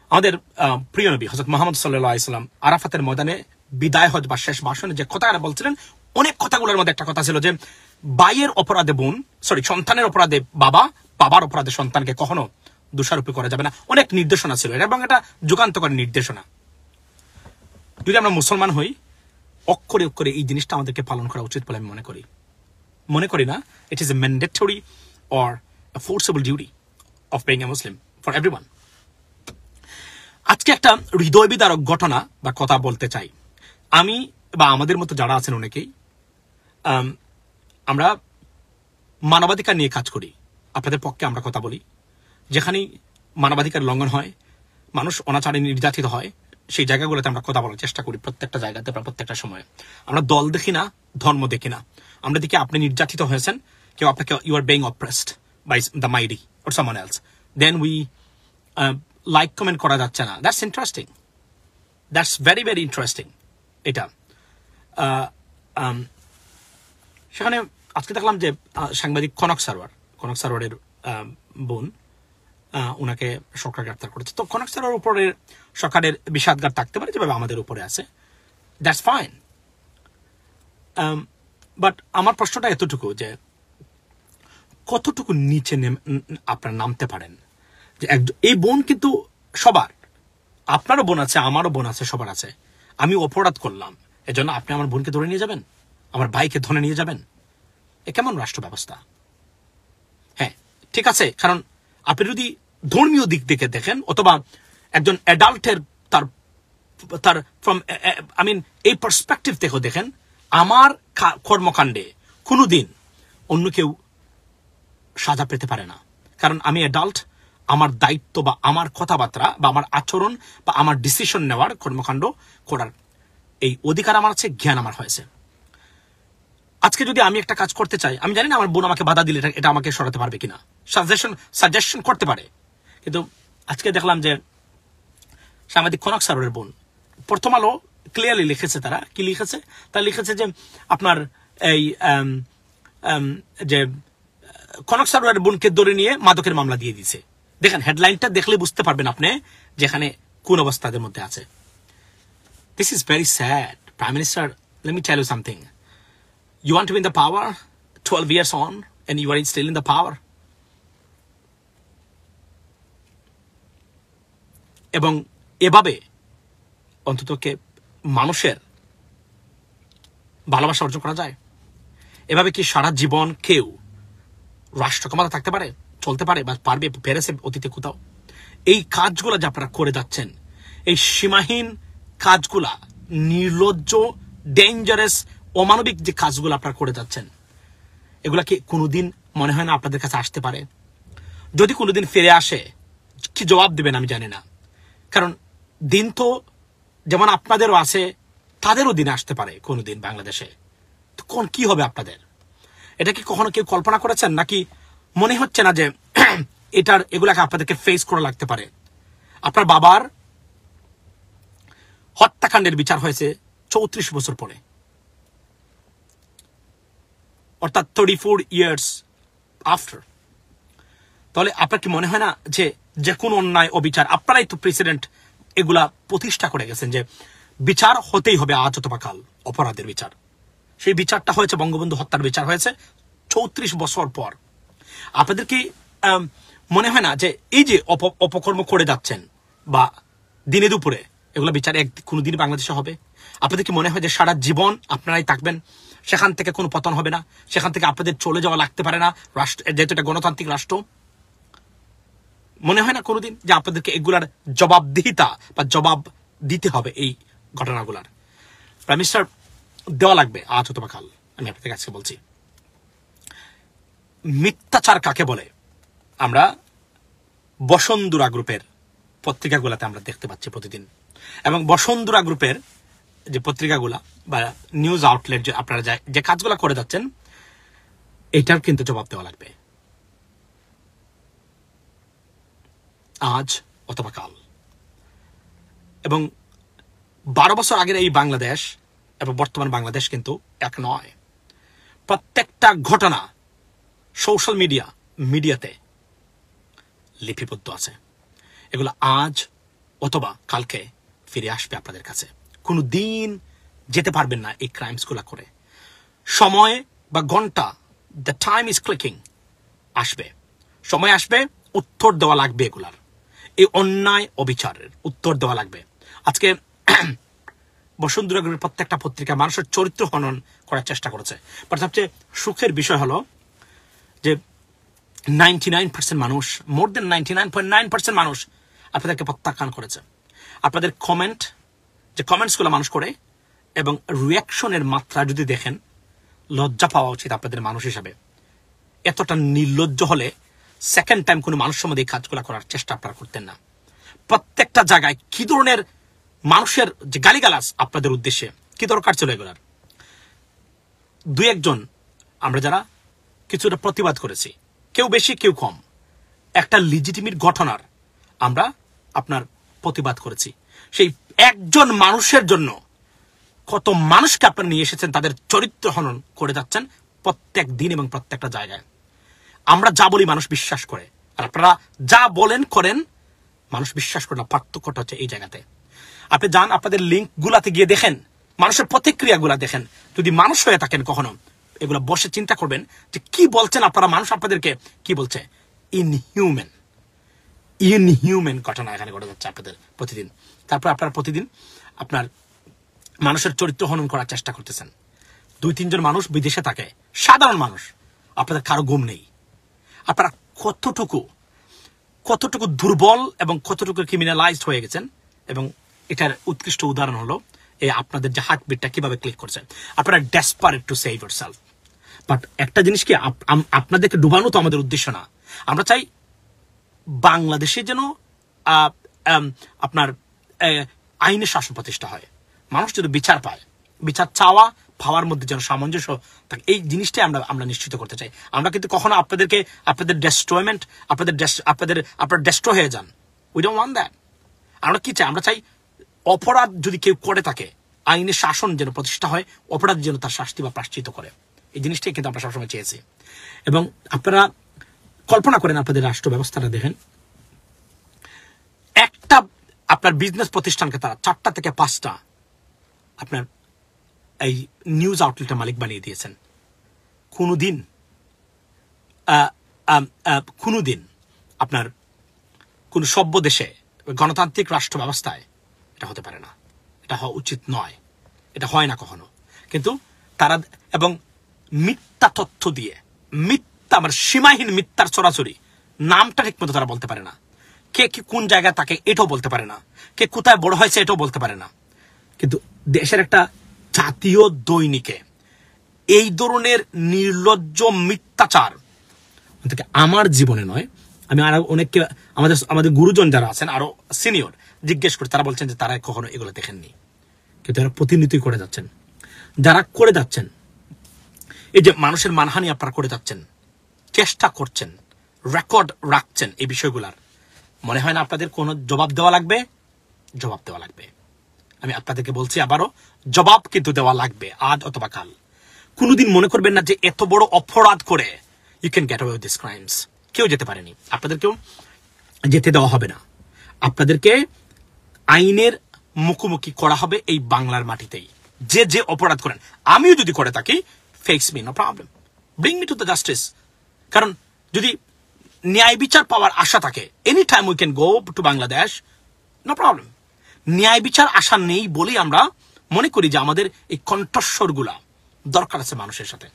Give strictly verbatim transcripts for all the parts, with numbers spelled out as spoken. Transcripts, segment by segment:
আমাদের প্রিয় নবী হযরত মুহাম্মদ সাল্লাল্লাহু আলাইহি সাল্লাম আরাফাতের ময়দানে বিদায় হজ বা শেষ ভাষণে যে কথাটা বলছিলেন, অনেক কথাগুলোর মধ্যে একটা কথা ছিল যে ভাইয়ের অপরাধে বোন, সরি সন্তানের অপরাধে বাবা, বাবার অপরাধে সন্তানকে কখনো দোষারোপী করা যাবে না। অনেক নির্দেশনা ছিল এবং এটা যুগান্তকারী নির্দেশনা। যদি আমরা মুসলমান হই, অক্ষরে অক্ষরে এই জিনিসটা আমাদেরকে পালন করা উচিত বলে আমি মনে করি। মনে করি না it is a mandatory or a forcible duty of being a Muslim for everyone. আজকে একটা হৃদয় বিদারক ঘটনা বা কথা বলতে চাই। আমি বা আমাদের মতো যারা আছেন অনেকেই আমরা মানবাধিকার নিয়ে কাজ করি। আপনাদের পক্ষে আমরা কথা বলি, যেখানেই মানবাধিকার লঙ্ঘন হয়, মানুষ অনাচারে নির্যাতিত হয়, সেই জায়গাগুলোতে আমরা কথা বলার চেষ্টা করি। প্রত্যেকটা জায়গাতে বা প্রত্যেকটা সময়ে আমরা দল দেখি না, ধর্ম দেখি না। আমরা দেখি আপনি নির্যাতিত হয়েছেন, কেউ আপনাকে you are being oppressed by the mighty or someone else, then we like comment করা যাচ্ছে না। That's interesting, that's very very interesting. এটা সেখানে আজকে দেখলাম যে সাংবাদিক কনক সারোয়ার, কনক সারোয়ারের বোন, উনাকে সরকার গ্রেপ্তার করেছে। তো কনক সারোয়ারের উপরে সরকারের বিষাদগার থাকতে পারে, যেভাবে আমাদের উপরে আছে, দ্যাটস ফাইন। বাট আমার প্রশ্নটা এতটুকু যে কতটুকু নিচে আপনারা নামতে পারেন। যে এই বোন কিন্তু সবার, আপনারও বোন আছে, আমারও বোন আছে, সবার আছে। আমি অপরাধ করলাম, এজন্য আপনি আমার বোনকে ধরে নিয়ে যাবেন, আমার ভাইকে ধরে নিয়ে যাবেন? এ কেমন রাষ্ট্র ব্যবস্থা? হ্যাঁ ঠিক আছে, কারণ আপনি যদি ধর্মীয় দিক থেকে দেখেন, অথবা একজন অ্যাডাল্টের তার তার ফ্রম আই মিন এই পার্সপেক্টিভ থেকে দেখেন, আমার কর্মকাণ্ডে কোনোদিন অন্য কেউ সাজা পেতে পারে না। কারণ আমি অ্যাডাল্ট, আমার দায়িত্ব বা আমার কথাবার্তা বা আমার আচরণ বা আমার ডিসিশন নেওয়ার, কর্মকাণ্ড করার এই অধিকার আমার আছে, জ্ঞান আমার হয়েছে। আজকে যদি আমি একটা কাজ করতে চাই, আমি জানি না আমার বোন আমাকে বাধা দিলে এটা আমাকে সরাতে পারবে কিনা, সাজেশন সাজেশন করতে পারে। কিন্তু আজকে দেখলাম যে সাংবাদিক কনক সারোয়ারের বোন, প্রথম আলো ক্লিয়ারলি লিখেছে, তারা কি লিখেছে, তারা লিখেছে যে আপনার এই যে কনক সারোয়ারের বোনকে ধরে নিয়ে মাদকের মামলা দিয়ে দিয়েছে। দেখেন হেডলাইনটা দেখলে বুঝতে পারবেন আপনি যেখানে কোন অবস্থাদের মধ্যে আছে। This is very sad. Prime minister, let me tell you something, you want to be in the power twelve years on and you are still in the power, এবং এভাবে অন্ততকে মানুষের ভালোবাসা অর্জন করা যায়? এভাবে কি সারা জীবন কেউ রাষ্ট্র ক্ষমতা থাকতে পারে, চলতে পারে, বা পারবে, পেরেছে অতীতে কোথাও? এই কাজগুলা যে আপনারা করে যাচ্ছেন, এই সীমাহীন কাজগুলা, নির্লজ্জ, ডেঞ্জারাস, অমানবিক যে কাজগুলো আপনারা করে যাচ্ছেন, এগুলা কি কোনোদিন মনে হয় না আপনাদের কাছে আসতে পারে? যদি কোনোদিন ফিরে আসে, কি জবাব দেবেন আমি জানি না। কারণ দিন তো যেমন আপনাদেরও আছে, তাদেরও দিন আসতে পারে কোনোদিন বাংলাদেশে। তো কোন কি হবে আপনাদের? এটা কি কখনো কেউ কল্পনা করেছেন? নাকি মনে হচ্ছে না যে এটার এগুলাকে আপনাদেরকে ফেস করা লাগতে পারে? আপনার বাবার হত্যাকাণ্ডের বিচার হয়েছে চৌত্রিশ বছর পরে, অর্থাৎ থার্টি ফোর ইয়ার্স আফটার। তাহলে আপনার কি মনে হয় না যে যে কোনো অন্যায় অবিচার, আপনারাই তো প্রেসিডেন্ট এগুলা প্রতিষ্ঠা করে গেছেন যে বিচার হতেই হবে আজ অথবা কাল, অপরাধের বিচার। সেই বিচারটা হয়েছে, বঙ্গবন্ধু হত্যার বিচার হয়েছে চৌত্রিশ বছর পর। আপনাদের কি মনে হয় না যে এই যে অপকর্ম করে যাচ্ছেন বা দিনে দুপুরে, এগুলো বিচার এক কোনোদিন বাংলাদেশে হবে? আপনাদের কি মনে হয় যে সারা জীবন আপনারাই থাকবেন, সেখান থেকে কোনো পতন হবে না, সেখান থেকে আপনাদের চলে যাওয়া লাগতে পারে না, রাষ্ট্র যেহেতু এটা গণতান্ত্রিক রাষ্ট্র? মনে হয় না কোনোদিন যে আপনাদেরকে এগুলার জবাবদিহিতা বা জবাব দিতে হবে এই ঘটনাগুলার? প্রাইম মিনিস্টার, দেওয়া লাগবে আজ অথবা কাল। আমি আপনাদের কাছে বলছি, মিথ্যাচার কাকে বলে আমরা বসুন্ধরা গ্রুপের পত্রিকাগুলাতে আমরা দেখতে পাচ্ছি প্রতিদিন। এবং বসুন্ধরা গ্রুপের যে পত্রিকাগুলা বা নিউজ আউটলেট যে আপনারা যে কাজগুলা করে যাচ্ছেন, এটার কিন্তু জবাব দেওয়া লাগবে আজ অথবা কাল। এবং বারো বছর আগের এই বাংলাদেশ এবং বর্তমান বাংলাদেশ কিন্তু এক নয়। প্রত্যেকটা ঘটনা সোশ্যাল মিডিয়া মিডিয়াতে লিপিবদ্ধ আছে। এগুলো আজ অথবা কালকে ফিরে আসবে আপনাদের কাছে। কোনো দিন যেতে পারবেন না এই ক্রাইমসগুলো করে। সময় বা ঘন্টা, দ্য টাইম ইজ ক্লিকিং, আসবে, সময় আসবে, উত্তর দেওয়া লাগবে এগুলার, এই অন্যায় অবিচারের উত্তর দেওয়া লাগবে। আজকে বসুন্ধরা গ্রুপের প্রত্যেকটা পত্রিকা মানুষের চরিত্র হনন করার চেষ্টা করেছে। বাট সবচেয়ে সুখের বিষয় হলো যে নাইনটি নাইন পার্সেন্ট মানুষ, more than ninety nine point nine percent মানুষ আপনাদেরকে প্রত্যাখ্যান করেছে। আপনাদের কমেন্ট, যে কমেন্টসগুলো মানুষ করে এবং রিয়াকশনের মাত্রা যদি দেখেন, লজ্জা পাওয়া উচিত আপনাদের মানুষ হিসাবে। এতটা নির্লজ্জ হলে সেকেন্ড টাইম কোনো মানুষ সম্বন্ধে এই কাজগুলো করার চেষ্টা আপনারা করতেন না। প্রত্যেকটা জায়গায় কি ধরনের মানুষের যে গালিগালাজ আপনাদের উদ্দেশ্যে, কি দরকার ছিল এগুলার? দুই একজন আমরা যারা কিছুটা প্রতিবাদ করেছি, কেউ বেশি কেউ কম, একটা লিজিটিমেট ঘটনার আমরা আপনার প্রতিবাদ করেছি। সেই একজন মানুষের জন্য কত মানুষকে আপনারা নিয়ে এসেছেন, তাদের চরিত্র হনন করে যাচ্ছেন প্রত্যেক দিন এবং প্রত্যেকটা জায়গায়। আমরা যা বলি মানুষ বিশ্বাস করে, আর আপনারা যা বলেন করেন মানুষ বিশ্বাস করে না। পার্থক্যটা হচ্ছে এই জায়গাতে। আপনি যান আপনাদের লিঙ্ক গুলাতে গিয়ে দেখেন, মানুষের প্রতিক্রিয়া গুলা দেখেন। যদি মানুষ হয়ে থাকেন কখনো, এগুলো বসে চিন্তা করবেন যে কি বলছেন আপনারা। মানুষ আপনাদেরকে কি বলছে? ইনহিউম্যান, ইনহিউম্যান ঘটনা এখানে ঘটে যাচ্ছে আপনাদের প্রতিদিন। তারপর আপনারা প্রতিদিন আপনার মানুষের চরিত্র হনন করার চেষ্টা করতেছেন। দুই তিনজন মানুষ বিদেশে থাকে, সাধারণ মানুষ, আপনাদের কারো ঘুম নেই। আপনারা কতটুকু কতটুকু দুর্বল এবং কতটুকু ক্রিমিনালাইজড হয়ে গেছেন। এবং এটার উৎকৃষ্ট উদাহরণ হলো এই আপনাদের যে হার্টবিটটা কিভাবে ক্লিক করছেন। আপনারা desperate to save yourself. But একটা জিনিস কি, আপনাদেরকে ডুবানো তো আমাদের উদ্দেশ্য না। আমরা চাই বাংলাদেশে যেন আপনার আইনের শাসন প্রতিষ্ঠা হয়, মানুষ যেন বিচার পায়, বিচার চাওয়া পাওয়ার মধ্যে যেন সামঞ্জস্য থাকে, এই জিনিসটাই আমরা আমরা নিশ্চিত করতে চাই। আমরা কিন্তু কখনো আপনাদেরকে আপনাদের ডেস্ট্রয়মেন্ট, আপনাদের আপনাদের আপনার ডেস্ট্রয় হয়ে যান, উই ডোন্ট ওয়ান্ট দ্যাট। আমরা কি চাই? আমরা চাই অপরাধ যদি কেউ করে থাকে, আইনের শাসন যেন প্রতিষ্ঠা হয়, অপরাধ যেন তার শাস্তি বা প্রায়শ্চিত্ত করে। এই জিনিসটাই কিন্তু আমরা সবসময় চেয়েছি। এবং আপনারা কল্পনা করেন, আপনাদের রাষ্ট্র ব্যবস্থাটা দেখেন, একটা আপনার বিজনেস প্রতিষ্ঠানকে তারা চারটা থেকে পাঁচটা আপনার এই নিউজ আউটলেটের মালিক বানিয়ে দিয়েছেন। কোনোদিন কোনোদিন আপনার কোন সভ্য দেশে, গণতান্ত্রিক রাষ্ট্র ব্যবস্থায় এটা হতে পারে না, এটা হওয়া উচিত নয়, এটা হয় না কখনো। কিন্তু তারা এবং মিথ্যা তথ্য দিয়ে, মিথ্যা আমার সীমাহীন মিথ্যার ছড়াছড়ি, নামটা ঠিক মতো তারা বলতে পারে না, কে কি কোন জায়গায় তাকে এটাও বলতে পারে না, কে কোথায় বড় হয়েছে এটাও বলতে পারে না। কিন্তু দেশের একটা জাতীয় দৈনিকে এই ধরনের নির্লজ্জ মিথ্যাচার আমার জীবনে নয়, আমি আরো অনেককে, আমাদের আমাদের গুরুজন যারা আছেন আরো সিনিয়র, জিজ্ঞেস করে, তারা বলছেন যে তারা কখনো এগুলো দেখেননি। কিন্তু এরা প্রতিনিধি করে যাচ্ছেন, যারা করে যাচ্ছেন, এই যে মানুষের মানহানি আপনারা করে যাচ্ছেন, চেষ্টা করছেন, রেকর্ড রাখছেন এই বিষয়গুলার, মনে হয় না আপনাদের কোনো জবাব দেওয়া লাগবে? জবাব দেওয়া লাগবে। আমি আপনাদেরকে বলছি আবারও, জবাব কিন্তু দেওয়া লাগবে, আজ অথবা কাল। কোনোদিন মনে করবেন না যে এত বড় অপরাধ করে you can get away with this crimes. কেউ যেতে পারেনি, আপনাদেরকেও যেতে দেওয়া হবে না। আপনাদেরকে আইনের মুখোমুখি করা হবে এই বাংলার মাটিতেই। যে যে অপরাধ করেন, আমিও যদি করে থাকি, face me, no problem, bring me to the justice. কারণ যদি ন্যায় বিচার পাওয়ার আশা থাকে, any time we can go to Bangladesh, no problem. ন্যায় বিচার আশা নেই বলেই আমরা মনে করি যে আমাদের এই কণ্ঠস্বরগুলা দরকার আছে মানুষের সাথে।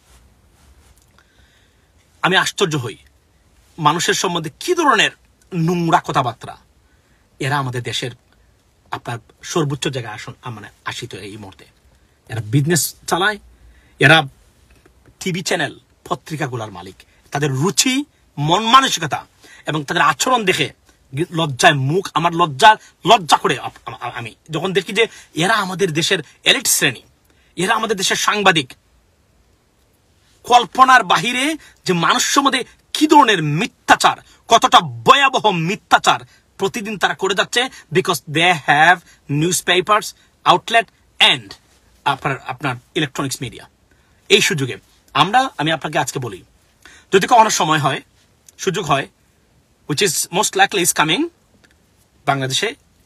আমি আশ্চর্য হই মানুষের সম্বন্ধে কি ধরনের নোংরা কথাবার্তা। এরা আমাদের দেশের আপনার সর্বোচ্চ জায়গায় আসন মানে আসিত এই মুহূর্তে। এরা বিজনেস চালায়, এরা টিভি চ্যানেল পত্রিকাগুলার মালিক। তাদের রুচি, মন মানসিকতা এবং তাদের আচরণ দেখে লজ্জায় মুখ আমার লজ্জা লজ্জা করে আমি যখন দেখি যে এরা আমাদের দেশের এলিট শ্রেণী, এরা আমাদের দেশের সাংবাদিক। কল্পনার বাহিরে যে মানুষের মধ্যে কি ধরনের মিথ্যাচার, কতটা ভয়াবহ মিথ্যাচার প্রতিদিন তারা করে যাচ্ছে, because they have newspapers outlet and আপনার আপনার ইলেকট্রনিক্স মিডিয়া। এই সুযোগে আমরা আমি আপনাকে আজকে বলি, যদি কখনো সময় হয়, সুযোগ হয়, which is most likely is coming, বাংলাদেশে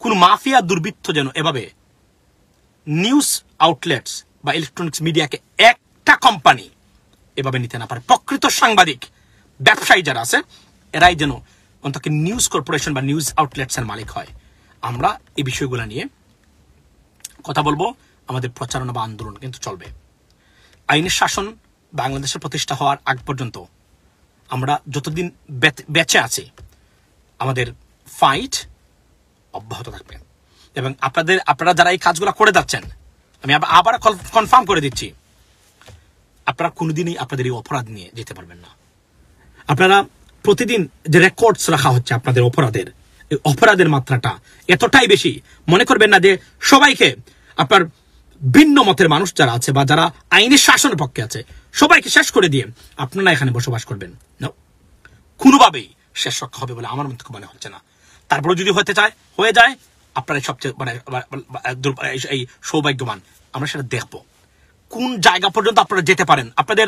কোন মাফিয়া দুর্বৃত্ত যেন এভাবে নিউজ আউটলেটস বা ইলেকট্রনিক্স মিডিয়াকে একটা কোম্পানি এভাবে নিতে না পারে। প্রকৃত সাংবাদিক ব্যবসায়ী যারা আছে এরাই যেন অন্তত নিউজ কর্পোরেশন বা নিউজ আউটলেটস এর মালিক হয়। আমরা এই বিষয়গুলো নিয়ে কথা বলবো, আমাদের প্রচারণা বা আন্দোলন কিন্তু চলবে। আইনের শাসন বাংলাদেশের প্রতিষ্ঠা হওয়ার আগ পর্যন্ত আমরা যতদিন বেঁচে আছি আমাদের ফাইট অব্যাহত থাকবে। এবং আপনাদের আপনারা যারা এই কাজগুলো করে যাচ্ছেন, আমি আবার কনফার্ম করে দিচ্ছি, আপনারা কোনোদিনই আপনাদের এই অপরাধ নিয়ে যেতে পারবেন না। আপনারা প্রতিদিন যে রেকর্ডস রাখা হচ্ছে আপনাদের অপরাধের, এই অপরাধের মাত্রাটা এতটাই বেশি, মনে করবেন না যে সবাইকে আপনার ভিন্ন মতের মানুষ যারা আছে বা যারা আইনের শাসনের পক্ষে আছে সবাইকে শেষ করে দিয়ে আপনারা এখানে বসবাস করবেন, কোনোভাবেই শেষ রক্ষা হবে বলে আমার মধ্যে মনে হচ্ছে না। তারপরে যদি হতে চায় হয়ে যায়, আপনারা সবচেয়ে মানে এই সৌভাগ্যবান। আমরা সেটা দেখবো কোন জায়গা পর্যন্ত আপনারা যেতে পারেন। আপনাদের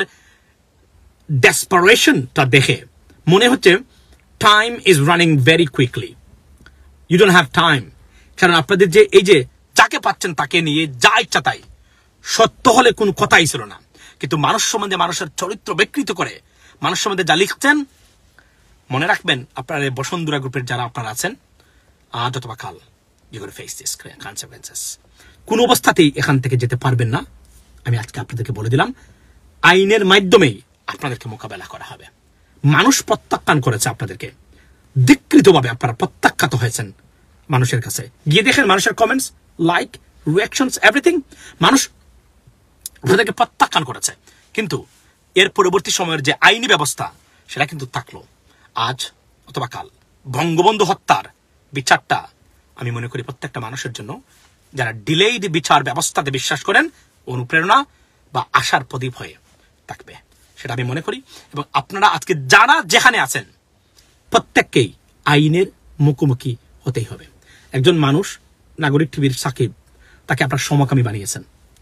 ডেসপারেশনটা দেখে মনে হচ্ছে time is running very quickly, you don't have time. কারণ আপনাদের যে এই যে যাকে পাচ্ছেন তাকে নিয়ে যা ইচ্ছা তাই, সত্য হলে কোনো কথাই ছিল না, কিন্তু মানুষ সম্বন্ধে মানুষের চরিত্র বিকৃত করে মানুষ সম্বন্ধে যা লিখছেন, মনে রাখবেন আপনার বসুন্ধরা গ্রুপের যারা আপনারা আছেন, আজ অথবা কাল you gonna face this consequences. কোন অবস্থাতেই এখান থেকে যেতে পারবেন না। আমি আজকে আপনাদেরকে বলে দিলাম, আইনের মাধ্যমেই আপনাদেরকে মোকাবেলা করা হবে। মানুষ প্রত্যাখ্যান করেছে আপনাদেরকে, ধিক্কৃতভাবে আপনারা প্রত্যাখ্যাত হয়েছেন মানুষের কাছে। গিয়ে দেখেন মানুষের কমেন্টস, লাইক, রিঅ্যাকশনস, এভরিথিং, মানুষ আপনাদেরকে প্রত্যাখ্যান করেছে। কিন্তু এর পরবর্তী সময়ের যে আইনি ব্যবস্থা সেটা কিন্তু থাকলো। আজ অথবা কাল বঙ্গবন্ধু হত্যার বিচারটা আমি মনে করি প্রত্যেকটা মানুষের জন্য, যারা ডিলেইড বিচার ব্যবস্থাতে বিশ্বাস করেন, অনুপ্রেরণা বা আশার প্রদীপ হয়ে থাকবে, সেটা আমি মনে করি। এবং আপনারা আজকে যারা যেখানে আছেন প্রত্যেককেই আইনের মুখোমুখি হতেই হবে। একজন মানুষ নাগরিক টিভির সাকিব, তাকে আপনার সমকামী বানিয়েছেন।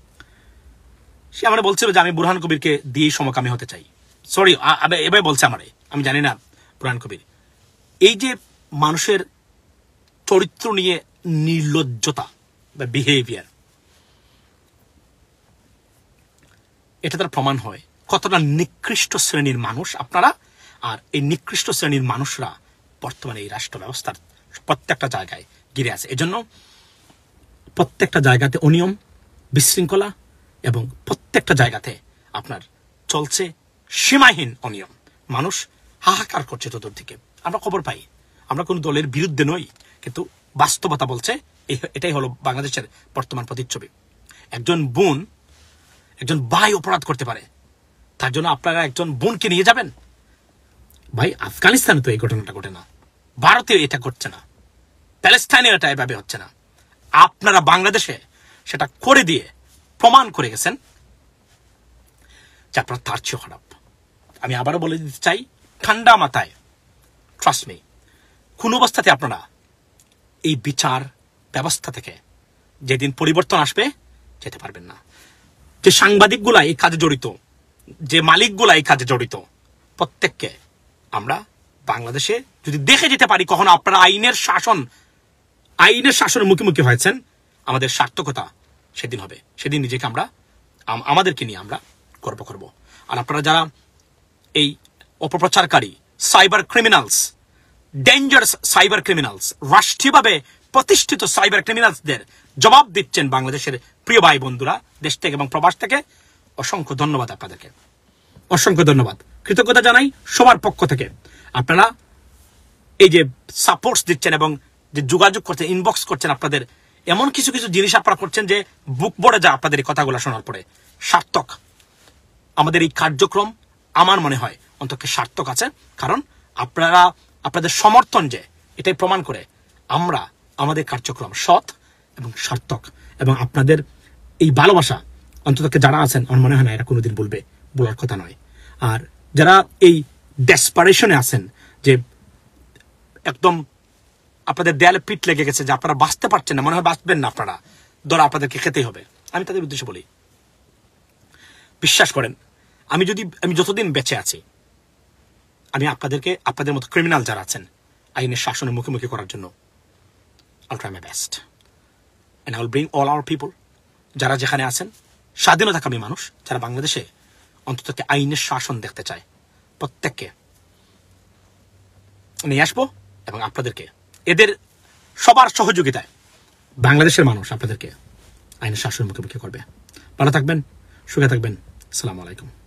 সে আমার বলছিল যে আমি বুরহান কবিরকে দিয়ে সমকামী হতে চাই। সরি, এভাবে বলছে আমারে, আমি জানি না বুরহান কবির। এই যে মানুষের চরিত্র নিয়ে নির্লজ্জতা বা বিহেভিয়ার, এটা তার প্রমাণ হয় কতটা নিকৃষ্ট শ্রেণীর মানুষ আপনারা। আর এই নিকৃষ্ট শ্রেণীর মানুষরা বর্তমানে এই রাষ্ট্র ব্যবস্থার প্রত্যেকটা জায়গায় ঘিরে আছে। এজন্য প্রত্যেকটা জায়গাতে অনিয়ম, বিশৃঙ্খলা এবং প্রত্যেকটা জায়গাতে আপনার চলছে সীমাহীন অনিয়ম। মানুষ হাহাকার করছে চতুর্দিকে, আমরা খবর পাই। আমরা কোনো দলের বিরুদ্ধে নই, কিন্তু বাস্তবতা বলছে এটাই হলো বাংলাদেশের বর্তমান প্রতিচ্ছবি। একজন বোন, একজন ভাই অপরাধ করতে পারে, তার জন্য আপনারা একজন বোনকে নিয়ে যাবেন? ভাই, আফগানিস্তানে তো এই ঘটনাটা ঘটে না, ভারতে এটা ঘটছে না, প্যালেস্টাইনে এটা এভাবে হচ্ছে না। আপনারা বাংলাদেশে সেটা করে দিয়ে প্রমাণ করে গেছেন যে আপনারা তার চেয়ে খারাপ। আমি আবারও বলে দিতে চাই ঠান্ডা মাথায়, ট্রাস্ট মি, কোন অবস্থাতে আপনারা এই বিচার ব্যবস্থা থেকে যেদিন পরিবর্তন আসবে যেতে পারবেন না। যে সাংবাদিকগুলা এই কাজে জড়িত, যে মালিকগুলা এই কাজে জড়িত, প্রত্যেককে আমরা বাংলাদেশে যদি দেখে যেতে পারি কখনো আপনারা আইনের শাসন আইনের শাসনের মুখোমুখি হয়েছেন, আমাদের সার্থকতা সেদিন হবে। সেদিন নিজেকে আমরা আমাদেরকে নিয়ে আমরা গর্ব করব। আর আপনারা যারা এই অপপ্রচারকারী cyber criminals, dangerous cyber criminals, রাষ্ট্রীয়ভাবে প্রতিষ্ঠিত সাইবার ক্রিমিনালসদের জবাব দিচ্ছেন বাংলাদেশের প্রিয় ভাই বন্ধুরা, দেশ থেকে এবং প্রবাস থেকে, অসংখ্য ধন্যবাদ আপনাদেরকে, অসংখ্য ধন্যবাদ, কৃতজ্ঞতা জানাই সবার পক্ষ থেকে। আপনারা এই যে সাপোর্টস দিচ্ছেন এবং যে যোগাযোগ করছেন, ইনবক্স করছেন, আপনাদের এমন কিছু কিছু জিনিস আপনারা করছেন যে বুক ভরে যায় আপনাদের এই কথাগুলো শোনার পরে। সার্থক আমাদের এই কার্যক্রম, আমার মনে হয় অন্তত সার্থক আছে, কারণ আপনারা আপনাদের সমর্থন যে এটাই প্রমাণ করে আমরা আমাদের কার্যক্রম সৎ এবং সার্থক। এবং আপনাদের এই ভালোবাসা অন্তত যারা আছেন, আমার মনে হয় না এটা কোনোদিন বলবে, বলার কথা নয়। আর যারা এই ডেসপারেশনে আছেন, যে একদম আপনাদের দেয়ালে পিঠ লেগে গেছে, যে আপনারা বাঁচতে পারছেন না, মনে হয় বাঁচবেন না আপনারা, ধরা আপনাদেরকে খেতেই হবে, আমি তাদের উদ্দেশ্যে বলি, বিশ্বাস করেন, আমি যদি আমি যতদিন বেঁচে আছি, আমি আপনাদেরকে, আপনাদের মতো ক্রিমিনাল যারা আছেন আইনের শাসনের মুখোমুখি করার জন্য I'll try my best. And I will bring all our people, যারা যেখানে আছেন, স্বাধীনতাকামী মানুষ, যারা বাংলাদেশে অন্তত আইনের শাসন দেখতে চায়, প্রত্যেককে নিয়ে আসবো এবং আপনাদেরকে এদের সবার সহযোগিতায় বাংলাদেশের মানুষ আপনাদেরকে আইনের শাসন মুখোমুখি করবে। ভালো থাকবেন, সুখে থাকবেন। আসসালামু আলাইকুম।